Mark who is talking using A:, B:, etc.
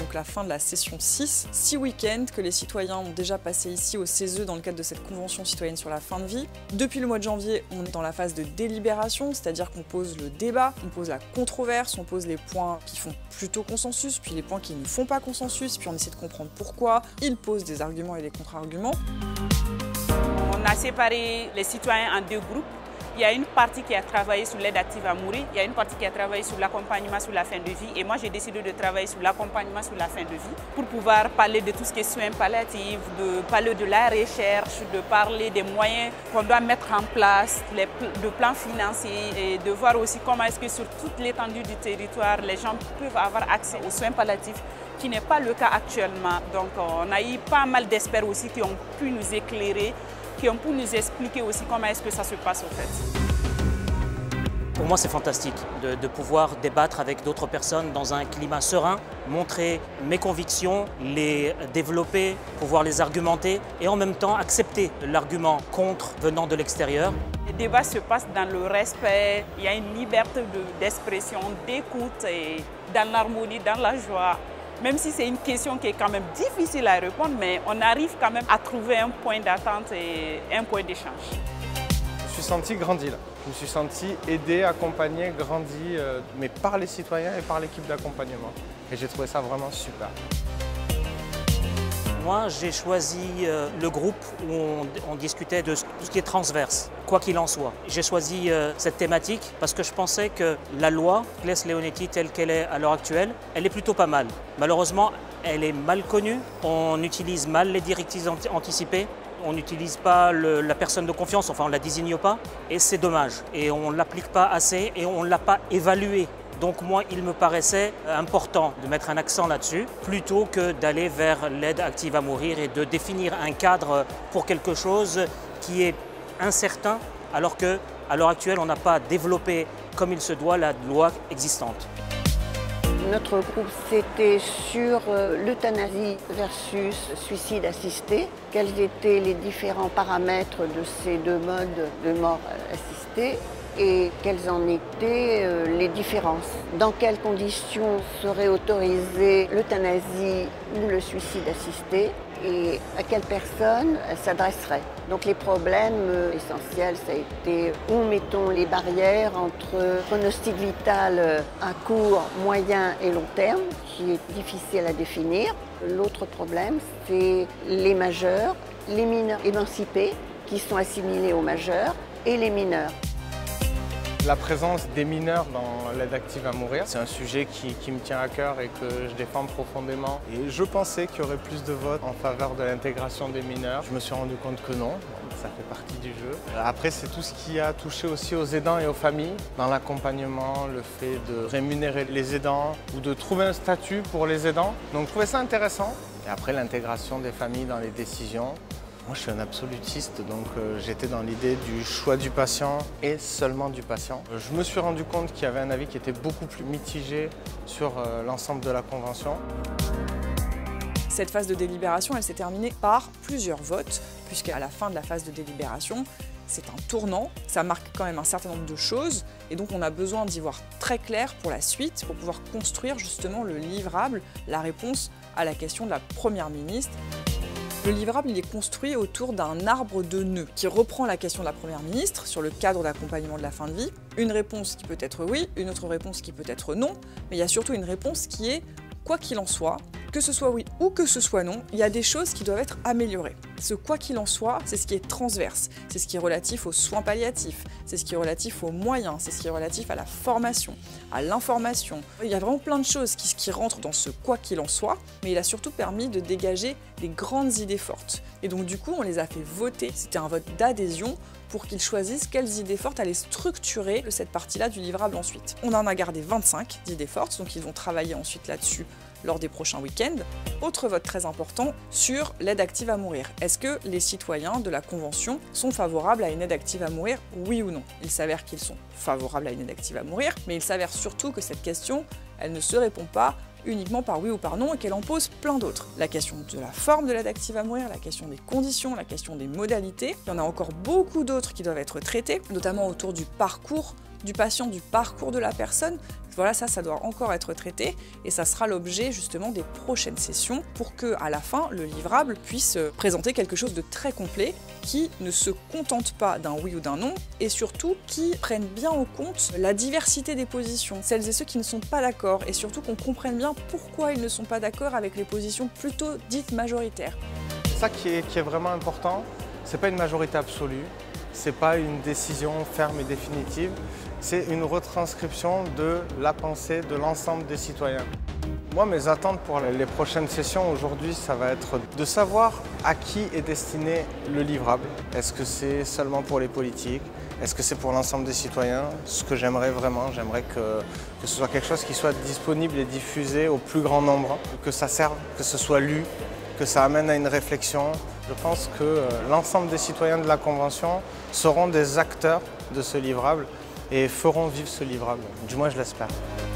A: donc la fin de la session 6. 6 week-ends que les citoyens ont déjà passé ici au CESE dans le cadre de cette convention citoyenne sur la fin de vie. Depuis le mois de janvier, on est dans la phase de délibération, c'est-à-dire qu'on pose le débat, on pose la controverse, on pose les points qui font plutôt consensus, puis les points qui ne font pas consensus, puis on essaie de comprendre pourquoi. Ils posent des arguments et des contre-arguments.
B: On a séparé les citoyens en deux groupes. Il y a une partie qui a travaillé sur l'aide active à mourir, il y a une partie qui a travaillé sur l'accompagnement sur la fin de vie et moi j'ai décidé de travailler sur l'accompagnement sur la fin de vie pour pouvoir parler de tout ce qui est soins palliatifs, de parler de la recherche, de parler des moyens qu'on doit mettre en place, de plans financiers et de voir aussi comment est-ce que sur toute l'étendue du territoire, les gens peuvent avoir accès aux soins palliatifs, qui n'est pas le cas actuellement. Donc on a eu pas mal d'experts aussi qui ont pu nous éclairer, qui ont pu nous expliquer aussi comment est-ce que ça se passe au fait.
C: Pour moi, c'est fantastique de pouvoir débattre avec d'autres personnes dans un climat serein, montrer mes convictions, les développer, pouvoir les argumenter et en même temps accepter l'argument contre venant de l'extérieur.
B: Les débats se passent dans le respect, il y a une liberté d'expression, d'écoute et dans l'harmonie, dans la joie. Même si c'est une question qui est quand même difficile à répondre, mais on arrive quand même à trouver un point d'attente et un point d'échange.
D: Je me suis senti grandi là. Je me suis senti aidé, accompagné, grandi, mais par les citoyens et par l'équipe d'accompagnement. Et j'ai trouvé ça vraiment super.
C: Moi, j'ai choisi le groupe où on discutait de tout ce qui est transverse, quoi qu'il en soit. J'ai choisi cette thématique parce que je pensais que la loi Claes Leonetti telle qu'elle est à l'heure actuelle, elle est plutôt pas mal. Malheureusement, elle est mal connue, on utilise mal les directives anticipées, on n'utilise pas la personne de confiance, enfin on ne la désigne pas, et c'est dommage. Et on ne l'applique pas assez et on ne l'a pas évaluée. Donc moi, il me paraissait important de mettre un accent là-dessus, plutôt que d'aller vers l'aide active à mourir et de définir un cadre pour quelque chose qui est incertain, alors qu'à l'heure actuelle, on n'a pas développé comme il se doit la loi existante.
E: Notre groupe, c'était sur l'euthanasie versus suicide assisté. Quels étaient les différents paramètres de ces deux modes de mort assistée et quelles en étaient les différences. Dans quelles conditions serait autorisée l'euthanasie ou le suicide assisté et à quelle personne elle s'adresserait. Donc les problèmes essentiels, ça a été où mettons les barrières entre pronostic vital à court, moyen et long terme, qui est difficile à définir. L'autre problème, c'est les majeurs, les mineurs émancipés qui sont assimilés aux majeurs et les mineurs.
D: La présence des mineurs dans l'aide active à mourir, c'est un sujet qui me tient à cœur et que je défends profondément. Et je pensais qu'il y aurait plus de votes en faveur de l'intégration des mineurs. Je me suis rendu compte que non, ça fait partie du jeu. Après, c'est tout ce qui a touché aussi aux aidants et aux familles. Dans l'accompagnement, le fait de rémunérer les aidants ou de trouver un statut pour les aidants. Donc je trouvais ça intéressant. Et après, l'intégration des familles dans les décisions. Moi, je suis un absolutiste, donc j'étais dans l'idée du choix du patient et seulement du patient. Je me suis rendu compte qu'il y avait un avis qui était beaucoup plus mitigé sur l'ensemble de la convention.
A: Cette phase de délibération, elle s'est terminée par plusieurs votes, puisqu'à la fin de la phase de délibération, c'est un tournant, ça marque quand même un certain nombre de choses, et donc on a besoin d'y voir très clair pour la suite, pour pouvoir construire justement le livrable, la réponse à la question de la Première ministre. Le livrable, il est construit autour d'un arbre de nœuds qui reprend la question de la Première ministre sur le cadre d'accompagnement de la fin de vie. Une réponse qui peut être oui, une autre réponse qui peut être non, mais il y a surtout une réponse qui est quoi qu'il en soit, que ce soit oui ou que ce soit non, il y a des choses qui doivent être améliorées. Ce quoi qu'il en soit, c'est ce qui est transverse, c'est ce qui est relatif aux soins palliatifs, c'est ce qui est relatif aux moyens, c'est ce qui est relatif à la formation, à l'information. Il y a vraiment plein de choses qui rentrent dans ce quoi qu'il en soit, mais il a surtout permis de dégager des grandes idées fortes. Et donc du coup, on les a fait voter, c'était un vote d'adhésion pour qu'ils choisissent quelles idées fortes allaient structurer cette partie-là du livrable ensuite. On en a gardé 25 d'idées fortes, donc ils vont travailler ensuite là-dessus lors des prochains week-ends. Autre vote très important sur l'aide active à mourir. Est-ce que les citoyens de la Convention sont favorables à une aide active à mourir, oui ou non? Il s'avère qu'ils sont favorables à une aide active à mourir, mais il s'avère surtout que cette question, elle ne se répond pas uniquement par oui ou par non et qu'elle en pose plein d'autres. La question de la forme de l'aide active à mourir, la question des conditions, la question des modalités. Il y en a encore beaucoup d'autres qui doivent être traitées, notamment autour du parcours du patient, du parcours de la personne. Voilà, ça doit encore être traité et ça sera l'objet justement des prochaines sessions pour que, à la fin, le livrable puisse présenter quelque chose de très complet qui ne se contente pas d'un oui ou d'un non et surtout qui prenne bien en compte la diversité des positions, celles et ceux qui ne sont pas d'accord et surtout qu'on comprenne bien pourquoi ils ne sont pas d'accord avec les positions plutôt dites majoritaires.
D: Ça qui est vraiment important, c'est pas une majorité absolue, c'est pas une décision ferme et définitive, c'est une retranscription de la pensée de l'ensemble des citoyens. Moi, mes attentes pour les prochaines sessions aujourd'hui, ça va être de savoir à qui est destiné le livrable. Est-ce que c'est seulement pour les politiques? Est-ce que c'est pour l'ensemble des citoyens? Ce que j'aimerais vraiment, j'aimerais que ce soit quelque chose qui soit disponible et diffusé au plus grand nombre, que ça serve, que ce soit lu, que ça amène à une réflexion. Je pense que l'ensemble des citoyens de la Convention seront des acteurs de ce livrable et feront vivre ce livrable. Du moins, je l'espère.